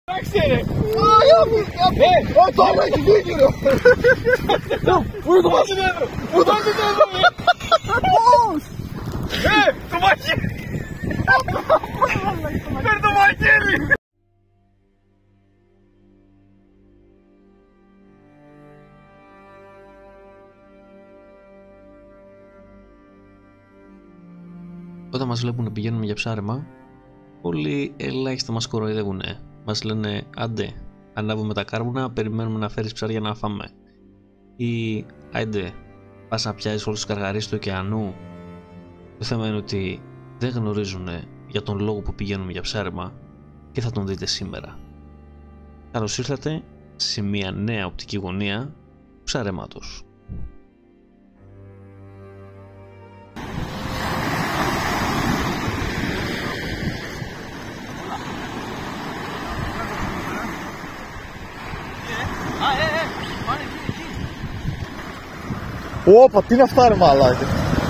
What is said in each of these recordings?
Εντάξει ρε! Τώρα έχει δίκιο ρε! Πού είναι το μαχαίρι? Πού είναι το μαχαίρι? Πώς? Το μαχαίρι! Φέρ' το μαχαίρι! Όταν μας βλέπουν να πηγαίνουμε για ψάρεμα, όλοι ελάχιστα μας κοροϊδεύουνε. Μας λένε άντε, ανάβουμε τα κάρβουνα, περιμένουμε να φέρεις ψάρια να φάμε. Ή άντε, πας να πιάσεις όλους τους καργαρίες του ωκεανού. Το θέμα είναι ότι δεν γνωρίζουν για τον λόγο που πηγαίνουμε για ψάρεμα και θα τον δείτε σήμερα. Καλώς ήρθατε σε μια νέα οπτική γωνία ψαρέματος. Όπα, τι είναι αυτά ρε μαλάκια.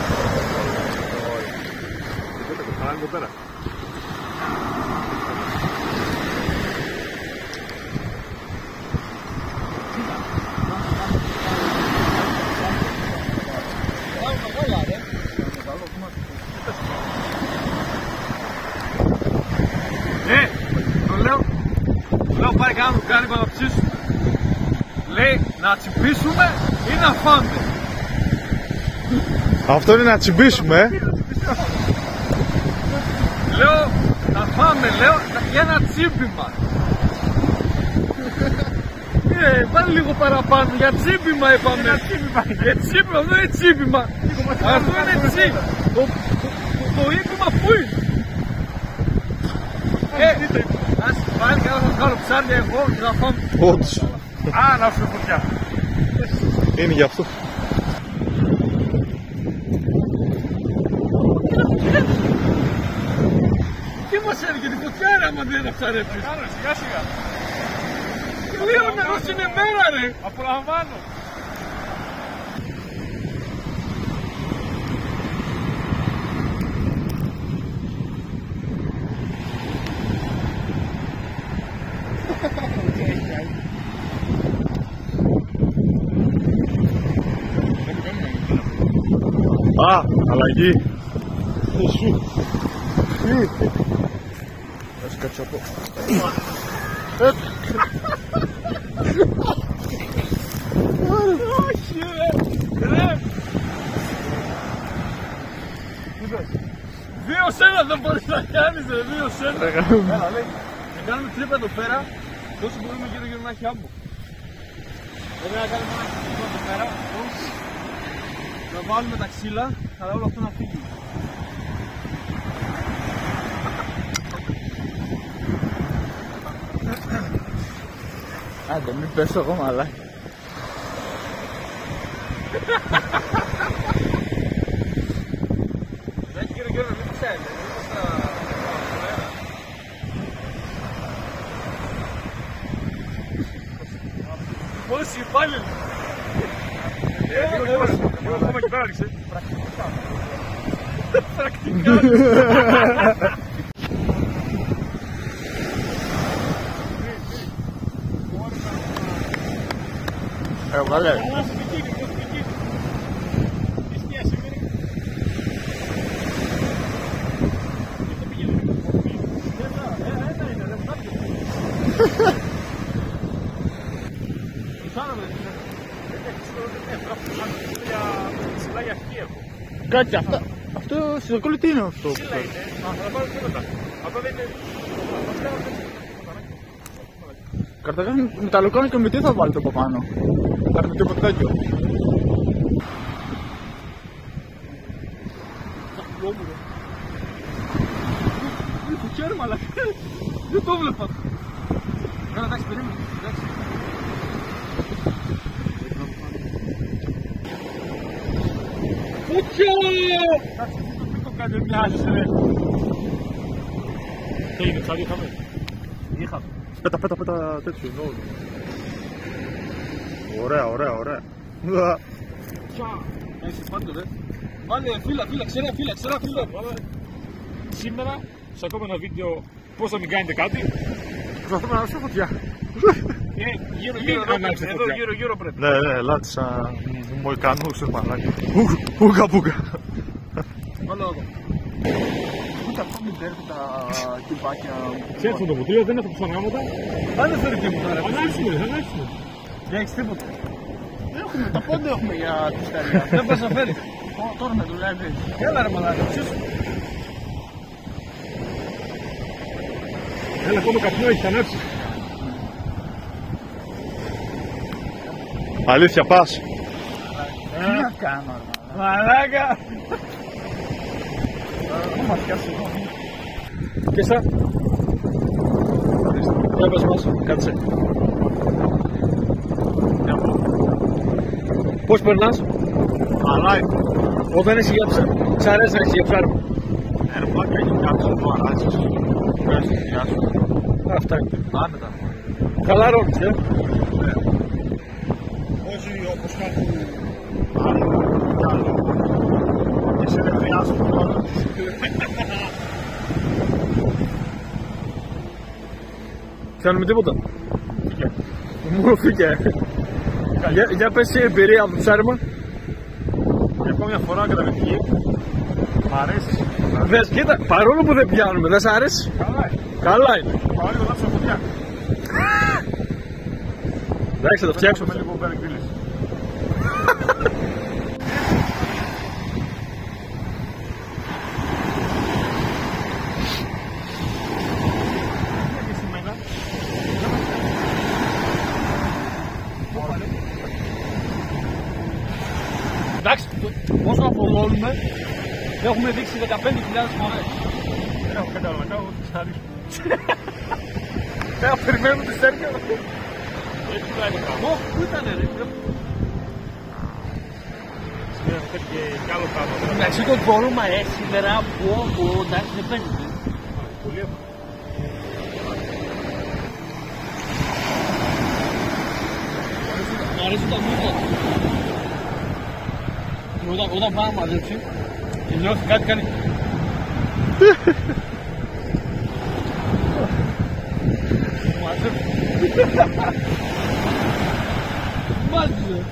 Το λέω πάρε κάνω κάνει να ψήσουμε. Λέει να τσιμπήσουμε ή να φάμε. Αυτό είναι να τσιμπήσουμε, Λέω να φάμε, λέω για ένα τσίπημα. Βάλει λίγο παραπάνω, για τσίπημα είπαμε. Για τσίπημα, αυτό είναι τσίπημα. Αυτό είναι τσίπημα. Το ύπημα πού είναι? Ας πάλι καλά θα βγάλω ψάρια εγώ και θα φάμε. Όντως. Α, να σου φωτιά. Είναι γι' αυτό. Τι μας έρχεται τη φωτιά ρε άμα δεν θα ψαρέψεις. Άρα σιγά σιγά. Λίγο νερό στην εμέρα ρε. Απολαμβάνω. Α, αλλαγή. Εσύ. Ας κάτσε από. Όχι ρε. Δύο σένα δεν μπορείς να κάνεις ρε. Δύο σένα. Έλα λέει. Να κάνουμε τρίπα εδώ πέρα. Τόσο μπορούμε γύρω γύρω να έχει άμπο. Πρέπει να κάνουμε ένα τρίπα εδώ πέρα. Να βάλουμε τα ξύλα, αλλά όλο αυτό να φύγει. Άντε, μην πέσω εγώ μαλάκι. Δεν έχει γύρω να μην ξέρει. Πόσοι υπάλληλοι. Εγώ ακόμα εκεί πέρα άρχισε. Πρακτικά. Βάλε. Κάτσε, αυτό στο κόλλο τι είναι αυτό? Θα πάρω τίποτα. Αυτό δεν είναι... Καταρχάς μεταλλοκάνο και με τι θα βάλετε από πάνω? Θα με τίποτα τέτοιο. Το χέρμα αλλά δεν το βλέπα. Εντάξει, περίμενε. Φούτσιο! Δεν το κάνει μοιάζεις ρε. Τι είναι, ψάρι είχαμε? Είχαμε. Πέτα τέτοιο εδώ. Ωραία. Έχεις πάντο ρε. Πάνε φύλαξε. Σήμερα σε ακόμα ένα βίντεο πώς να μην κάνετε κάτι. Προσπαθούμε να ανάψουμε φωτιά. Γύρω πρέπει. Ναι, λάτισα Μοϊκανούς, σε μαλάκι. Ούγκα μπούγκα. Όλο εδώ. Ούτε αυτό μην παίρνει τα κυμπάκια. Ξέρεις το κουτί, δεν έχω ψωνάματα. Πάνε φέρει και μου τώρα. Ανάξουμε. Δεν έχεις τίποτα. Έχουμε, τα πόντα έχουμε για τη σταριά. Δεν πας να φέρεις. Τώρα με δουλεύει. Έλα ρε μαλάκα, ψήσου. Έλα, ακόμα καπνό έχει ανάψει. Αλήθεια, πας. Τι να κάνω, μαλάκα. Πού μας πιάσει εδώ. Και εσά. Για πες μας, κάτσε. Πώς περνάς? Αλλά είναι. Όταν είσαι για ψάρμα. Σ' αρέσει να είσαι για ψάρμα. Ερπάκια έχει κάτι εδώ, αράζεις. Πες, γεια σου. Αυτά είναι. Άνετα. Χαλαρώνεις, Όχι όπως κάπου άλλο, κι άλλο. Και σε δεν χρειάζεται τώρα. Κάνουμε τίποτα. Μου φύγε. Για πες η εμπειρία από το ψάρεμα. Για ακόμη μια φορά καταπληκτική. Μ' αρέσει. Δες, κοίτα, παρόλο που δεν πιάνουμε, δεν σ' αρέσει. Καλά είναι. Καλά είναι. Πάμε λίγο να ψάξω φωτιά. Εντάξει, θα το φτιάξουμε. Με λίγο πέρα εκδήλωση. Εντάξει, όσο απολώνουμε, έχουμε δείξει 15.000 φορές. Δεν έχω κάτι άλλο να κάνω, θα σταρίσω. Δεν περιμένουμε τη στέρια. Έτσι που λέει το πράγμα. Πού ήτανε ρε. Σήμερα θα πέτει και άλλο πράγμα. Εντάξει, το πρόβλημα έχει σήμερα που εντάξει δεν παίζει. Πολύ εύκολο. Μου αρέσει τα μούτρα. Όταν πάω να μαζέψει και νιώθει κάτι κάνει. Μάζεψε.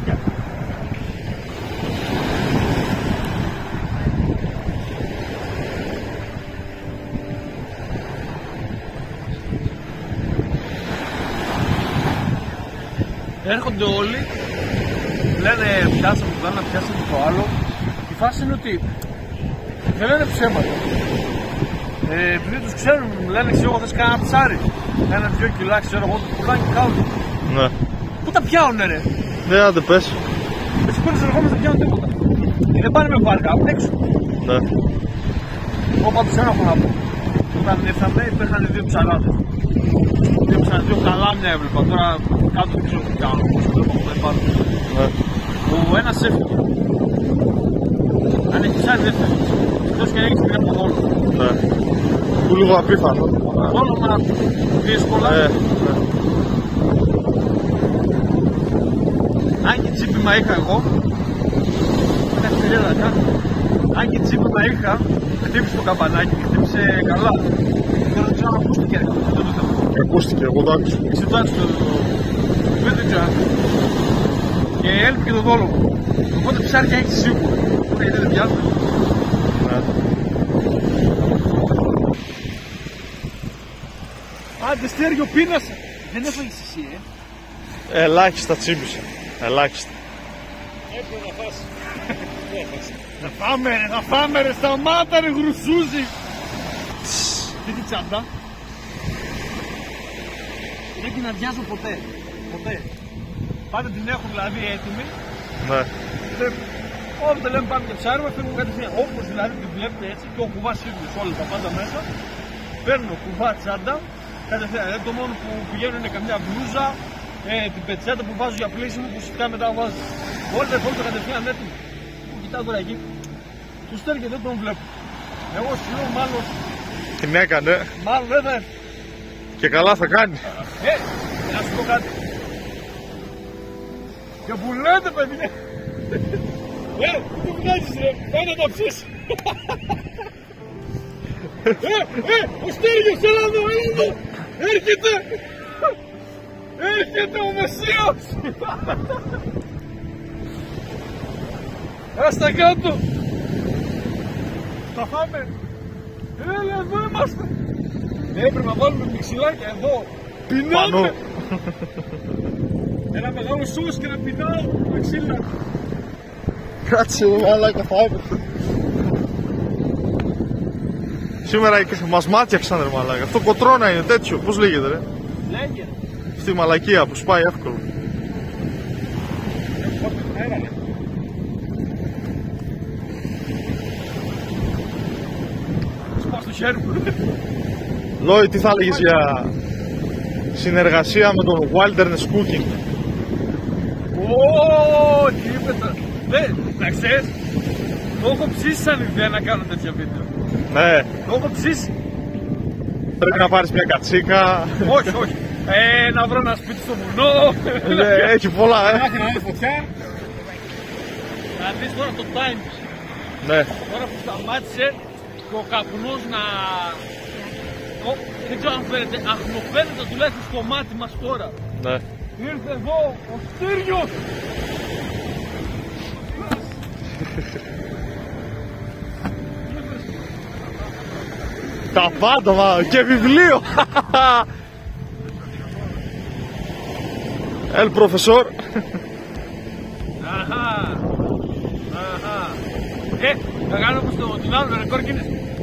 Έρχονται όλοι, λένε πιάσαμε το ένα, πιάσαμε το άλλο. Η φάση είναι ότι δεν λένε ψέματα. Επειδή τους ξέρουν, μου λένε ξέρω θες κανένα ψάρι. 1-2 κιλά ξέρω εγώ το πουλάνε και κάνουν. Ναι. Πού τα πιάουνε ρε. Ναι, άντε πες. Εσύ πέρυσι ερχόμαστε δεν πιάνουν τίποτα. Δεν πάνε με βάρκα, από έξω. Ναι. Εγώ πάντως ένα έχω να πω. Όταν ήρθαμε υπήρχαν δύο ψαράδες. Δύο καλάμια έβλεπα, τώρα κάτω δεν ξέρω τι κάνω, δεν πάρω. Ναι. Ο ένας έφυγε. Αν έχει ψάρι δεν φεύγει. Εκτός και έχεις μια ποδόλο. Ναι. Που λίγο απίθανο. Ποδόλωμα δύσκολα. Ναι. Αν και τσίπημα είχα εγώ, με κάτι πηρέλα κάνω. Αν και τσίπημα είχα, χτύπησε το καμπανάκι και χτύπησε καλά. Τώρα δεν ξέρω αν ακούστηκε. Ακούστηκε, εγώ το άκουσα. Εσύ το άκουσες δεν ξέρω. Και έλειπε και το δόλο μου. Οπότε ψάρια έχεις σίγουρα. Γιατί δεν πιάνουν. Ναι. Άντε στέργιο πείνασε. Δεν έφαγες εσύ Ελάχιστα τσίμπησε. Ελάχιστα. Έπρεπε να φας. Θα φάμε ρε, σταμάτα ρε γρουσούζι. Τι τη τσάντα. Πρέπει να αδειάζω ποτέ. Ποτέ. Πάντα την έχω δηλαδή έτοιμη. Ναι. Όποτε λέμε πάμε και ψάρουμε, φέρνουμε κατευθείαν. Όπως δηλαδή την βλέπετε έτσι και ο κουβάς ίδιος όλα τα πάντα μέσα. Παίρνω κουβά τσάντα. Κατευθείαν. Δηλαδή το μόνο που πηγαίνω είναι καμιά μπλούζα, την πετσέτα που βάζω για πλήσιμο που σηκά μετά βάζω. Όλα τα υπόλοιπα κατευθείαν έτοιμο. Κοιτάω τώρα εκεί. Του στέλνει δεν τον βλέπω. Εγώ σου λέω μάλλον. Την έκανε. Μάλλον δεν θα έρθει. Και καλά θα κάνει. Να σου πω κάτι. Και που λέτε παιδιά. Τι βγάζεις ρε, πάει να τα ψήσει. Ο Στέργιος, έλα εδώ, έλα εδώ. Έρχεται! Έρχεται ο Μεσσίας! Άστα κάτω! Θα φάμε! Έλα, εδώ είμαστε! Έπρεπε να βάλουμε μιξιλάκια εδώ! Πεινάμε! Ένα μεγάλο σως και να πεινάω με ξύλα! Κάτσε μαλάκα, θα έπαιξε. Σήμερα μας μάτιαξαν ρε μαλάκα. Αυτό κοτρώνα είναι τέτοιο, πώς λέγεται ρε? Λέγε! Στη μαλακία που σπάει εύκολο. Σπάω στο χέρι μου! Λόι, τι θα έλεγες για συνεργασία με τον Wilderness Cooking? Ωωωωωω, τι είπε τώρα! Να ξέρεις, το έχω ψήσει σαν ιδέα να κάνω τέτοια βίντεο. Ναι, Το έχω ψήσει. πρέπει να πάρεις μια κατσίκα. Όχι, όχι. Να βρω ένα σπίτι στο βουνό. Ναι, έχει πολλά Να είναι φωτιά. Να δεις τώρα το time. Ναι, Τώρα που σταμάτησε ο καπνός να... Δεν ξέρω αν φαίνεται, αχνοφαίνεται τουλάχιστον στο μάτι μας τώρα. ναι. Ήρθε εδώ ο Στήριος. Τα πάντα, μα, και βιβλίο. El profesor. Αχα. Αχα. Θα κάνω όπως τον άλλο ρεκόρ και είναι.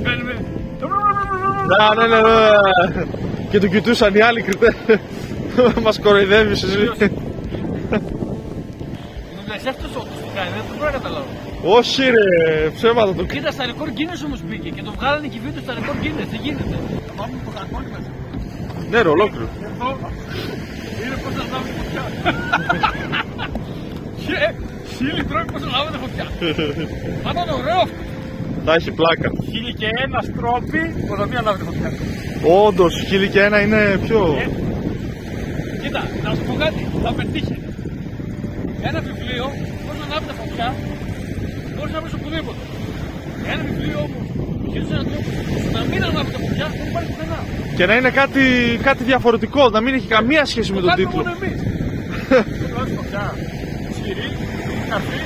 Ναι, ναι, ναι. Και τον κοιτούσαν οι άλλοι κριτές. Μας κοροϊδεύεις εσύ. Αυτός όντως το κάνει, δεν το μπορώ να καταλάβω. Όχι ρε, ψέματα το. Κοίτα, στα ρεκόρ Guinness όμως μπήκε και το βγάλανε και βίντεο στα ρεκόρ Guinness, δεν γίνεται. Θα πάμε το κακόλι μέσα. Ναι ρε, ολόκληρο. Εδώ είναι πως να λάβετε φωτιά. Και χίλι τρώει πως να λάβετε φωτιά. Θα ήταν ωραίο αυτό. Θα έχει πλάκα. Χίλι και ένα τρόπι πως να μην λάβετε φωτιά. Όντως, 1001 είναι πιο... Κοίτα, να σου πω κάτι, θα πετύχει. Ένα βιβλίο, πώς να λάβετε φωτιά, μπορείς να βρεις οπουδήποτε. Ένα βιβλίο όμως, χωρίς έναν τρόπο, να μην ανάβετε φωτιά, δεν υπάρχει πουθενά. Και να είναι κάτι διαφορετικό, να μην έχει καμία σχέση με τον Κάτι τίτλο. μόνο εμείς. Λάβεις φωτιά, σκυρί, καφί.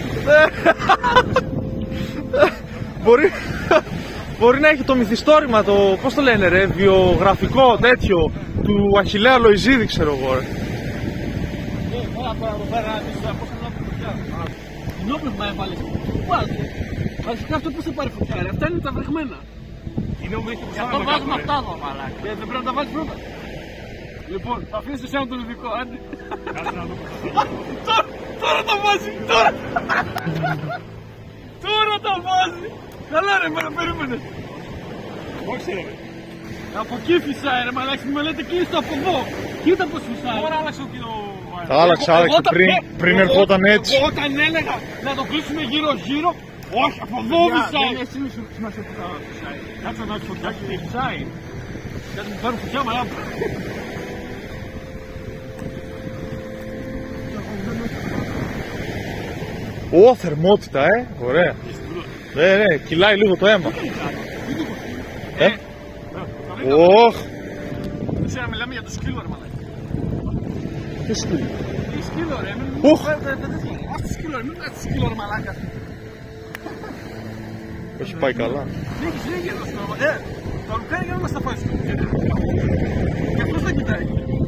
Μπορεί να έχει το μυθιστόρημα, το πώς το λένε ρε, βιογραφικό τέτοιο του Αχιλλέα Λοϊζίδη, ξέρω εγώ ρε. Τώρα εδώ πέρα να δεις πώς θα λάβει φωτιά. Νόμισμα έβαλες. Πού βάλτε. Βασικά αυτό πώς θα πάρει φωτιά ρε. Αυτά είναι τα βρεγμένα. Είναι ο Μέχη που Και αυτό βάζουμε αυτά εδώ μαλάκα. Δεν πρέπει να τα βάλεις πρώτα. Λοιπόν, θα αφήσεις εσένα τον ειδικό. Άντε. Τώρα τα βάζει. Τώρα τα βάζει. Καλά ρε, με περίμενες. Όχι ρε. Από εκεί φυσάει ρε μαλάκα, μου λέτε κλείστο από εδώ. Κοίτα πως φυσάει. Τώρα άλλαξε ο κύριο. Άλλαξε πριν ερχόταν έτσι. Εγώ όταν έλεγα να το κλείσουμε γύρω γύρω, όχι από εδώ φυσάει. Εσύ μη σου σημασία που θα φυσάει. Κάτσε να έχεις φωτιά και φυσάει. Γιατί μου φέρουν φωτιά μαλάκα. Ω, θερμότητα, ωραία. Ναι, κυλάει λίγο το αίμα. Ωχ. Δεν ξέρω να μιλάμε για το σκύλο ρε μαλάκα. Τι σκύλο. Τι σκύλο ρε, Ουχ. ας το σκύλο ρε, μην βγάζεις το σκύλο ρε μαλάκα. Έχει πάει καλά. Λέγε εδώ στο το Λουκάνι για να μας τα πάει στο και αυτός δεν κοιτάει.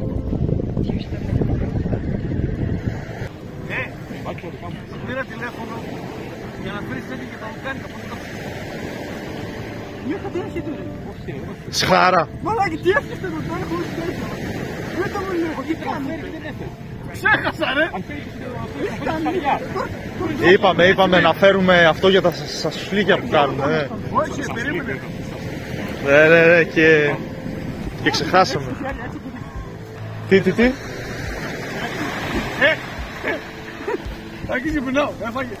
Πήρα τηλέφωνο για να φέρεις τέτοια και τα Λουκάνικα. Μια κατέρχη του ρε. Σχάρα. Μαλάκι, τι έφτιαξε εδώ τώρα χωρίς τέτοια. Δεν το μου λέω, τι κάνετε. Ξέχασα ρε. Είπαμε να φέρουμε αυτό για τα σασφλίκια που κάνουμε. Όχι, περίμενε. Ναι, και ξεχάσαμε. Τι. Άκη και πεινάω, έφαγε.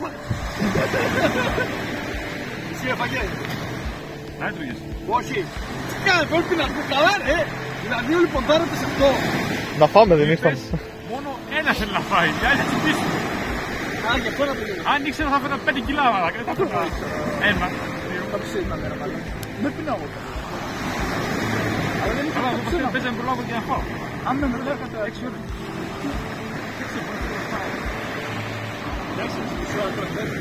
Εσύ έφαγε. Να έτρωγες. Όχι. Κάνε πρέπει να πω καλά ρε. Δηλαδή όλοι ποντάρετε σε αυτό. Να φάμε δεν ήρθαμε. Μόνο ένας θέλει να φάει, οι άλλοι θα τσιμπήσουν. Α, γι' αυτό να πηγαίνω. Αν ήξερα θα φέρω 5 κιλά μαλάκα, δεν θα φέρω ένα. Θα ψήναμε ρε μάλλον. Δεν πεινάω. Αλλά δεν είναι καλά, εγώ πες να μην προλάβω και να φάω. Αν με μιλάει κατά 6 ώρες. Εντάξει, μισή ώρα τώρα φέρνει.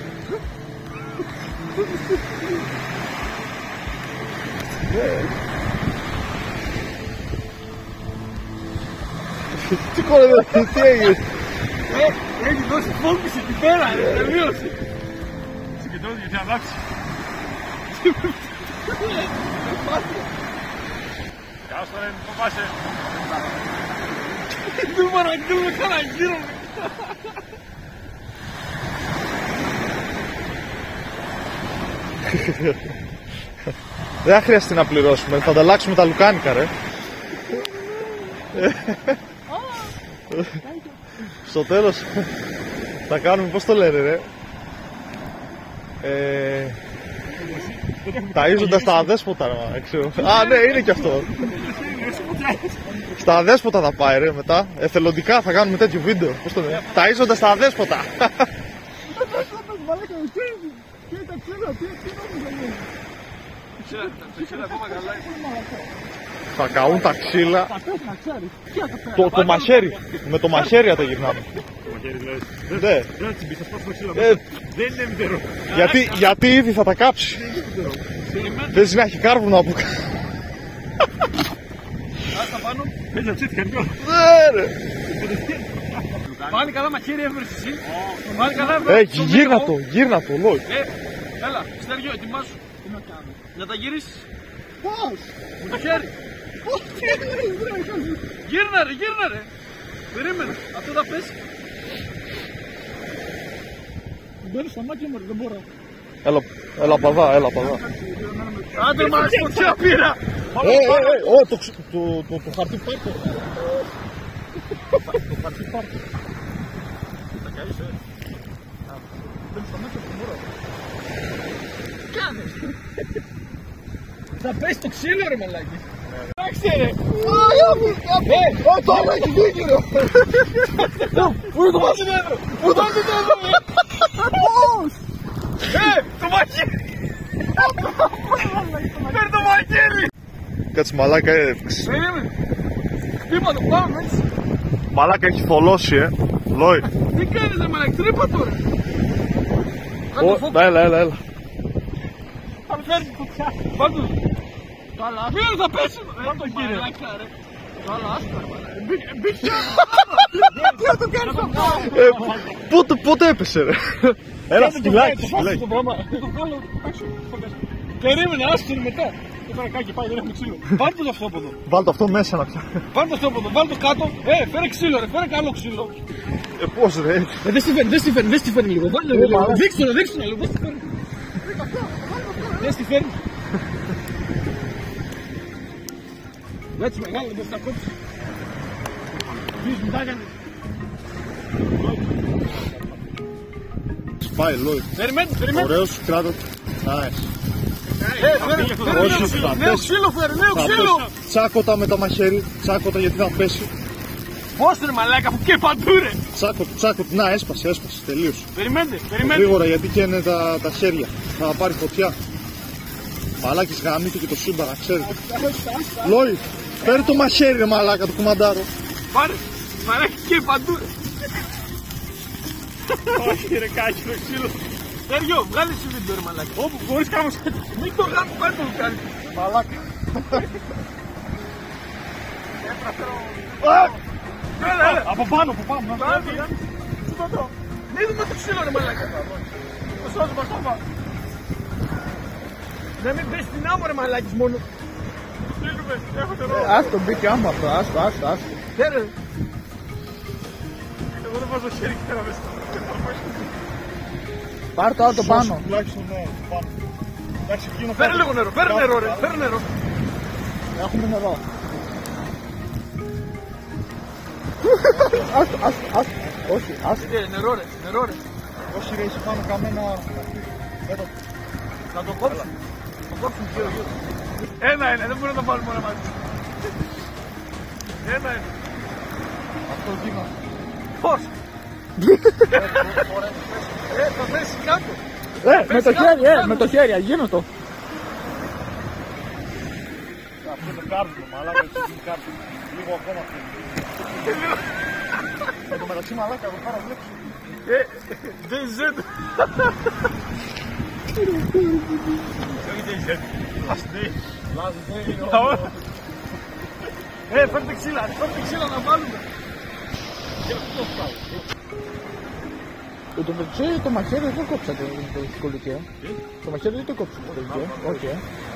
Τι κόλλε, τι έγινε. Έχει δώσει φόβηση εκεί πέρα, τελείωσε. Συγκεντρώνει γιατί αλλάξει. Γεια σου, ρε, μην φοβάσαι. Δεν παραγγείλουμε κανένα γύρω. Δεν χρειάζεται να πληρώσουμε, θα ανταλλάξουμε τα λουκάνικα ρε. Στο τέλος θα κάνουμε, πώς το λένε ρε, ταΐζοντας τα αδέσποτα ρε, ξέρω. Α ναι, είναι και αυτό. Στα αδέσποτα θα πάει ρε μετά, εθελοντικά θα κάνουμε τέτοιο βίντεο, πώς το λένε, ταΐζοντας τα αδέσποτα. Θα καούν τα ξύλα. Το μαχαίρι. Με το μαχαίρι θα τα γυρνάμε. Ναι. Δεν είναι μητερό. Γιατί ήδη θα τα κάψει. Δεν να έχει κάρβουνα από κάτω. Άστα πάνω, έτσι αψήθηκαν κιόλας. Ναι ρε. Πάλι καλά μαχαίρι έφερες εσύ. Πάλι καλά έφερες. Γύρνα το, λόγι. Έλα, Στέργιο, ετοιμάσου. Να τα γυρίσεις. Πώς? Με το χέρι. Γύρνα ρε. Περίμενε, αυτό θα πέσει. Μπαίνω στα μάτια μου, δεν μπορώ. Έλα παδά. Άντε μας, φωτιά πήρα. Το χαρτί πάρτο. Το χαρτί πάρτο. Θα καείς, Μπαίνω στα μάτια μου, μπορώ. Κάνε. Θα πέσει το ξύλο ρε μαλάκι. Εντάξει ρε. Τώρα έχει δίκιο ρε. Πού είναι το μαχαίρι. Πού το μαχαίρι. Πώς. Το μαχαίρι. Φέρ το μαχαίρι. Κάτσε μαλάκα. Περίμενε. Χτύπα το πάμε έτσι. Μαλάκα έχει θολώσει Λόι. Τι κάνεις ρε μαλάκι, τρύπα τώρα. Έλα. Θα με φέρνει φωτιά. Πάντως. Καλά, φίλε θα πέσει. Το κύριε. Καλά, άστα. Μπήκε. Τι θα το κάνεις αυτό. Πότε έπεσε ρε. Έλα σκυλάκι. Το πράγμα. Το βγάλω έξω. Περίμενε, άστον μετά. Το καρακάκι πάει, δεν έχουμε ξύλο. Βάλτε το αυτό από εδώ. Βάλτε αυτό μέσα να πιάσει. Βάλτε αυτό από εδώ, βάλτε το κάτω. Φέρε ξύλο ρε, φέρε καλό ξύλο. Πώς ρε. Δεν στη φέρνει λίγο. Δείξτε το λίγο. Δεν στη φέρνει. Έτσι μεγάλο, δεν μπορείς να κόψεις. Δεις μετά κάνει. Πάει Λόι. Περιμένει. Ωραίος, κράτο. Νέο ξύλο φέρε, νέο ξύλο. Τσάκωτα με το μαχαίρι, τσάκωτα γιατί θα πέσει. Πώς ρε μαλάκα που και παντού ρε. Τσάκωτα, να έσπασε, τελείωσε. Περιμένετε. Γρήγορα γιατί καίνε τα χέρια, θα πάρει φωτιά. Μαλάκης γαμίθηκε και το σύμπαν, να ξέρετε. Λόι, φέρε το μαχαίρι ρε μαλάκα, το κουμαντάρο. Πάρε, μαλάκα και παντού ρε. Όχι ρε κάκι το ξύλο. Σέργιο, βγάλε εσύ βίντεο ρε μαλάκα. Όπου μπορείς κάμω σε έτσι. Μην το γάμω, πάρε το κάνει. Μαλάκα. Έλα. Από πάνω. Μην δούμε το ξύλο ρε μαλάκα. Το σώζουμε στο πάνω. Να μην πες την άμμο ρε μαλάκης μόνο. Στείλουμε, έχω νερό. Άστο μπήκε άμα αυτό, άστο. Φέρε. Εγώ δεν βάζω χέρι και πέρα μέσα. Πάρ' το άλλο πάνω. Φέρε λίγο νερό, φέρε νερό. Έχουμε νερό. Άστο. Όχι, άστο. Νερό ρε. Όχι ρε, είσαι πάνω καμένα. Θα το κόψω. Το κόψω γύρω. Ένα, δεν μπορούμε να το βάλουμε όλα μαζί. Ένα. Αυτό γίνα. Πώς? Θα πέσει κάτω. Με το χέρι, αγίνω το. και το κάρβουνο, μαλάκα, εσύ την κάρβουνο. Λίγο ακόμα θέλει. Εν τω μεταξύ, μαλάκα, εδώ πέρα βλέπεις. Δεν ζέτω. Όχι δεν ζέτω. Λαστή. Φέρτε ξύλα να βάλουμε. Το μαχαίρι δεν το κόψατε το σκολικείο. Το μαχαίρι δεν το κόψατε το σκολικείο. Όχι,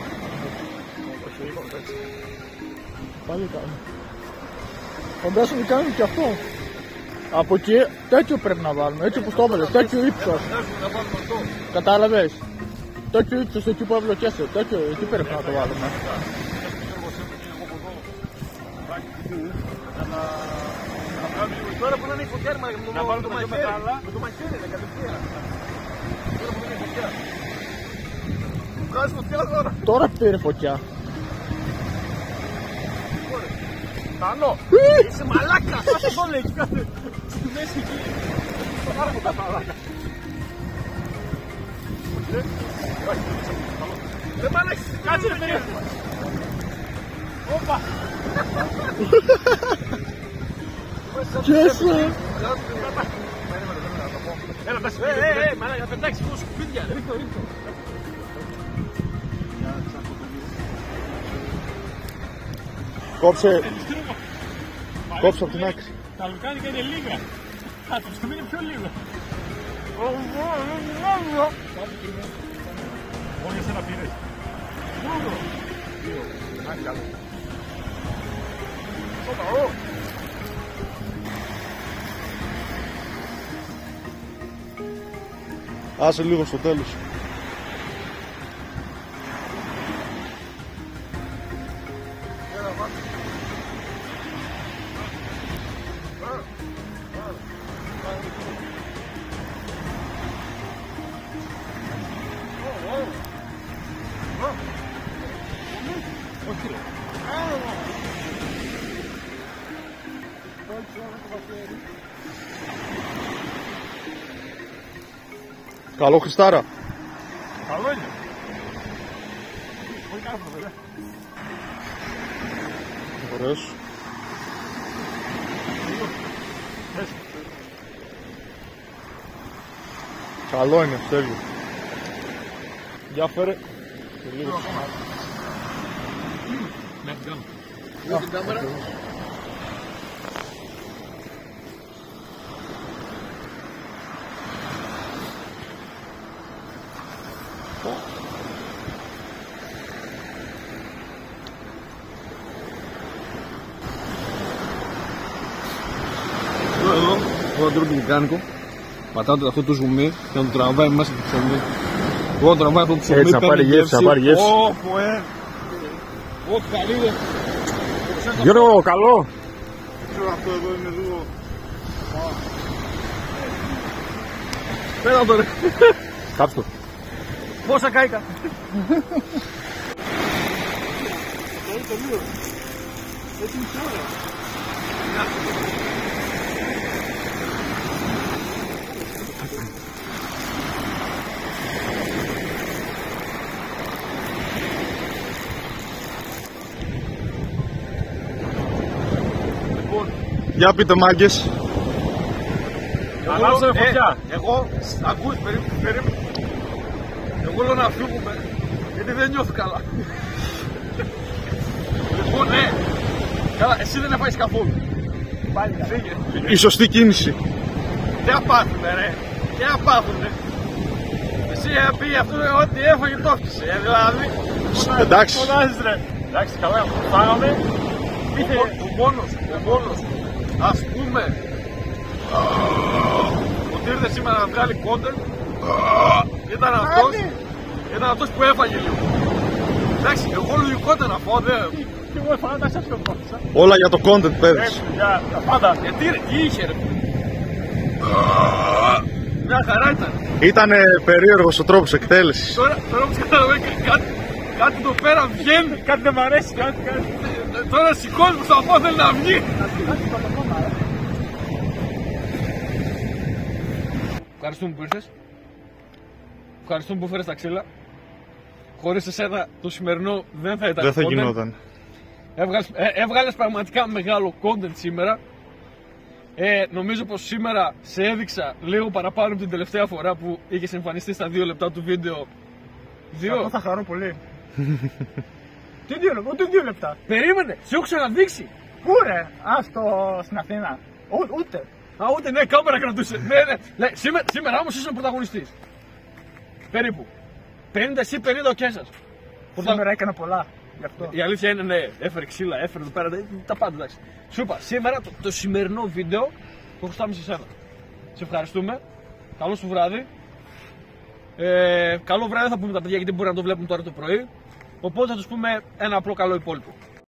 πάλι κάνω. Φαντάζομαι κάνουμε και αυτό. Από εκεί τέτοιο πρέπει να βάλουμε, έτσι όπως το έβαλες, τέτοιο ύψος. Κατάλαβες. Τέτοιο ύψος εκεί που έβλοκέσαι, τέτοιο εκεί πρέπει να το βάλουμε. Τώρα που δεν είναι φωτιά, να βάλουμε το μαχαίρι. Με το μαχαίρι είναι κατευθείαν. Τώρα που δεν είναι φωτιά. Βγάζει φωτιά τώρα. Τώρα πήρε φωτιά. Τάνο, είσαι μαλάκα. Κάσε εδώ λέει, κάσε στη μέση εκεί. Θα πάρουμε τα μαλάκα. Δεν μαλάξεις, κάτσε ρε παιδί. Όπα. Κέσαι! Έλα, τα σκουπίδια. Μαλάκα, θα πετάξεις μόνο σκουπίδια. Ρίχτω. Κόψε από την άκρη. Τα λουκάνικα είναι λίγα. Το σκουπίδι είναι πιο λίγο. Μόνο εσένα πήρες. Μόνο. Καλό. Άσε λίγο στο τέλος. Καλό Χριστάρα. Καλό είναι. Πολύ κάρφο βέβαια. Ωραίος. Καλό είναι, Στέλιο. Για φέρε. Ναι, την κάνω. Λίγο την κάμερα. Εδώ, εγώ τρώω το λουκάνικο, πατάτε αυτό το ζουμί και να το τραβάει μέσα το ψωμί. Εγώ να τραβάει αυτό το ψωμί, έτσι, να πάρει γεύση, να πάρει γεύση. Όχι, καλή είναι. Γιώργο, καλό. Αυτό εδώ είναι λίγο. Πέρα το ρε. Κάψε το. Πόσα κάηκα. Έτσι είναι πιο ωραία. Για πείτε μάγκες. Αλλάξαμε φωτιά. Εγώ, ακούεις, περίπου. Εγώ λέω να φύγουμε, γιατί δεν νιώθω καλά. Λοιπόν, ναι. Καλά, εσύ δεν έφαγες καθόλου. Πάλι φύγε. Η σωστή κίνηση. Τι απάθουνε ρε. Τι απάθουνε. Εσύ πήγε αυτό ό,τι έφαγε το έφτιασε. Δηλαδή. Εντάξει. Φωνάζεις ρε. Εντάξει, καλά, φάγαμε. Ο μόνος, ας πούμε, ότι ήρθε σήμερα να βγάλει content, ήταν αυτός που έφαγε λίγο. Εντάξει, εγώ λογικότερα να φάω, Και εγώ έφαγα τα σάπια που πάφησα. Όλα για το content, παιδες. Για πάντα. γιατί ρε, τι είχε ρε. Μια χαρά ήταν. Ήτανε περίεργος ο τρόπος εκτέλεσης. Τώρα όμως κατάλαβα κάτι εδώ πέρα βγαίνει. Κάτι δεν μ' αρέσει, κάτι. Τώρα σηκώνει που θα πω θέλει να βγει. Ευχαριστούμε που ήρθες. Ευχαριστούμε που φέρες τα ξύλα. Χωρίς εσένα το σημερινό δεν θα ήταν. Δεν θα γινόταν. Έβγαλες πραγματικά μεγάλο content σήμερα. Νομίζω πως σήμερα σε έδειξα λίγο παραπάνω από την τελευταία φορά που είχες εμφανιστεί στα 2 λεπτά του βίντεο. Αυτό θα χαρώ πολύ. Τι 2 λεπτά, ούτε 2 λεπτά. Περίμενε, σε έχω ξαναδείξει. Πού ρε, στην Αθήνα. Ούτε. Ούτε, ναι, κάμερα κρατούσε. Ναι. Σήμερα όμως ήσουν πρωταγωνιστής. Περίπου. 50 εσύ, 50 ο Κέσσας. Σήμερα έκανα πολλά. Γι' αυτό. Η αλήθεια είναι, ναι, έφερε ξύλα, έφερε εδώ πέρα, τα πάντα, εντάξει. Σου είπα, σήμερα το σημερινό βίντεο το χρωστάμε σε σένα. Σε ευχαριστούμε. Καλό σου βράδυ. Καλό βράδυ θα πούμε τα παιδιά γιατί μπορεί να το βλέπουν τώρα το πρωί. Οπότε θα τους πούμε ένα απλό καλό υπόλοιπο.